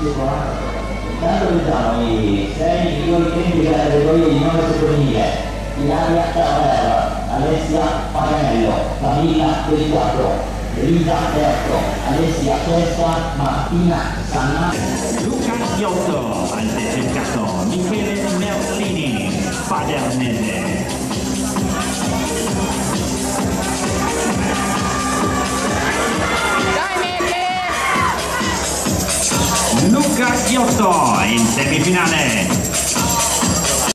Intanto vediamo i 6 migliori tempi della categoria di 9 femminile. Ilaria Carrera, Alessia Paganello, Camilla del 4, Elisa Berto, Alessia Testa, Martina Sanna. Luca Iotto al cercato, Michele Merlini, Padernese. Luca Iotto in semifinale.